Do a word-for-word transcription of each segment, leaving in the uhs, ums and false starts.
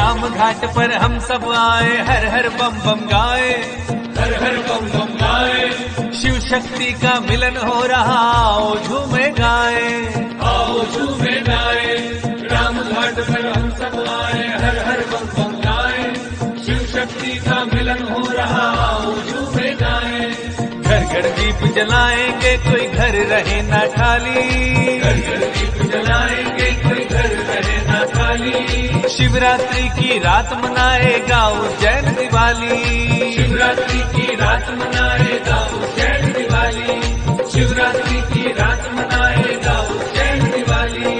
राम घाट पर हम सब आए, हर हर बम बम गाए, हर हर बम बम गाए। शिव शक्ति का मिलन हो रहा, आओ झूमे गाए, आओ झूमे गाए। राम घाट पर हम सब आए, हर हर बम बम गाए, शिव शक्ति का मिलन हो रहा, आओ झूमे गाए। घर घर दीप जलाएंगे, कोई घर रहे ना खाली, घर घर दीप जलाएंगे, कोई घर रहे ना खाली। शिवरात्रि की रात मनाएगा उज्जैन दिवाली, शिवरात्रि की रात मनाएगा उज्जैन दिवाली, शिवरात्रि की रात मनाएगा उज्जैन दिवाली।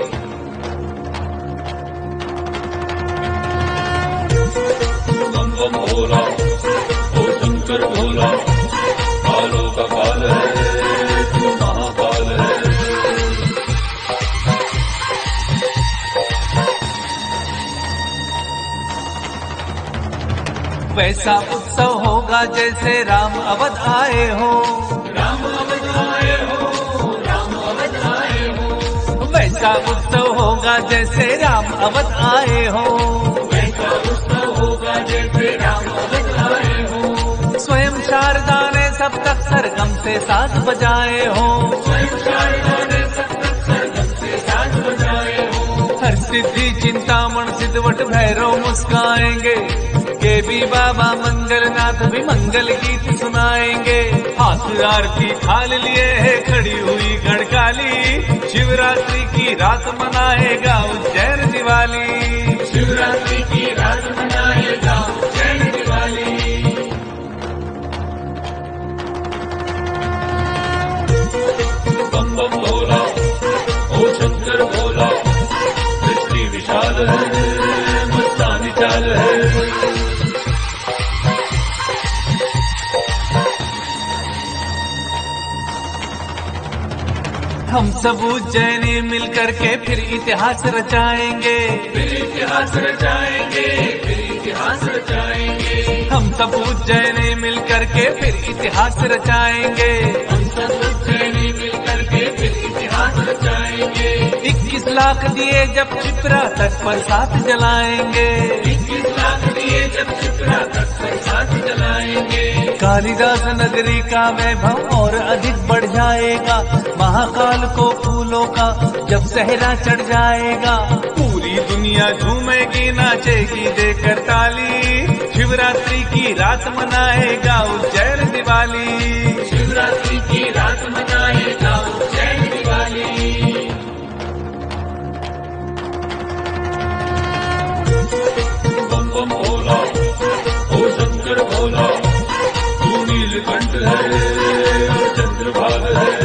बम बम भोला, ओ शंकर भोला, कालों का काल है, तू महाकाल है। वैसा उत्सव होगा जैसे राम अवध आए हो, राम अवध आए हो, राम अवध आए हो। वैसा उत्सव होगा जैसे राम अवध आए हो, वैसा उत्सव होगा जैसे राम अवध आए हो। स्वयं शारदा ने सब तक सरगम से साथ बजाए हो, स्वयं शारदा ने सब तक सरगम से साथ बजाए हो। हर सिद्धि चिंतामण सिद्धवट भैरव मुस्काएंगे, के भी बाबा मंगलनाथ भी मंगल गीत सुनाएंगे। हाथ आरती थाल लिए है खड़ी हुई गढ़काली, शिवरात्रि की रात मनाएगा उज्जैन दिवाली, शिवरात्रि की रात मनाएगा उज्जैन दिवाली। बम बम भोला, ओ शंकर भोला, सृष्टि विशाल है, मस्तानी चाल है। हम सब उज्जैनी मिलकर के फिर इतिहास रचाएंगे, फिर इतिहास रचाएंगे, फिर इतिहास रचाएंगे। हम सब उज्जैनी मिलकर के फिर इतिहास रचाएंगे, हम सब उज्जैनी मिलकर के फिर इतिहास रचाएंगे। इक्कीस लाख दिए जब क्षिप्रा तट पर साथ जलाएंगे, इक्कीस लाख दिए जब क्षिप्रा तट पर साथ जलाएंगे। कालिदास नगरी का वैभव और अधिक बढ़ जाएगा, महाकाल को फूलों का जब सहरा चढ़ जाएगा। पूरी दुनिया झूमेगी नाचेगी देकर ताली, शिवरात्रि की रात मनाएगा उज्जैन दिवाली, शिवरात्रि की रात मनाएगा उज्जैन दिवाली। बम बम भोला, ओ शंकर भोला, तू नीलकंठ है और चंद्रभाग है।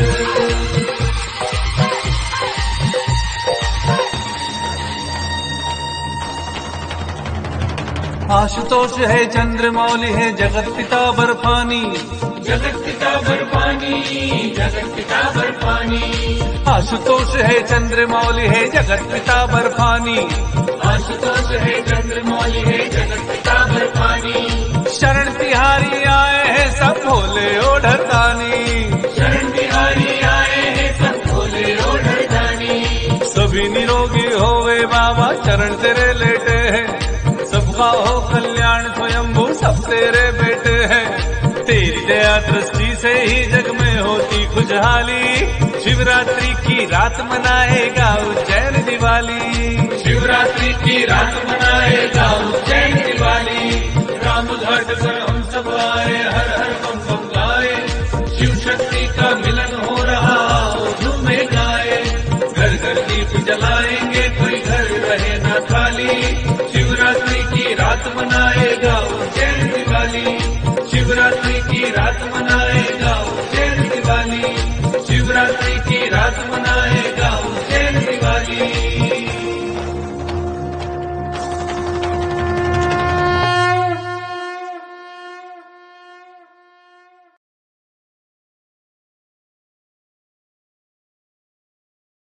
आशुतोष है चंद्रमौली है जगत पिता बर्फानी, जगत पिता बर्फानी, जगत पिता बर्फानी। आशुतोष है चंद्रमौली है जगत पिता बर्फानी, आशुतोष है चंद्रमौली है जगत पिता बर्फानी। शरण तिहारी आए हैं सब भोले ओढ़रदानी, शरण तिहारी आए हैं सब भोले ओढ़रदानी। सभी निरोगी होवे बाबा चरण तेरे लेटे हैं, सबका हो कल्याण स्वयंभू सब तेरे बेटे हैं। तेरी दया दृष्टि से ही जग में होती खुशहाली, शिवरात्रि की रात मनाएगा उज्जैन दिवाली, शिवरात्रि की रात मनाएगा उज्जैन दिवाली। राम घाट पर हम सब आए, हर हर बम बम गाए, शिव शक्ति का मिलन हो रहा, झूमे गाए। घर घर दीप जलाएंगे, कोई घर रहे ना खाली, शिवरात्रि की रात मनाएगा उज्जैन दिवाली, शिवरात्रि की रात मना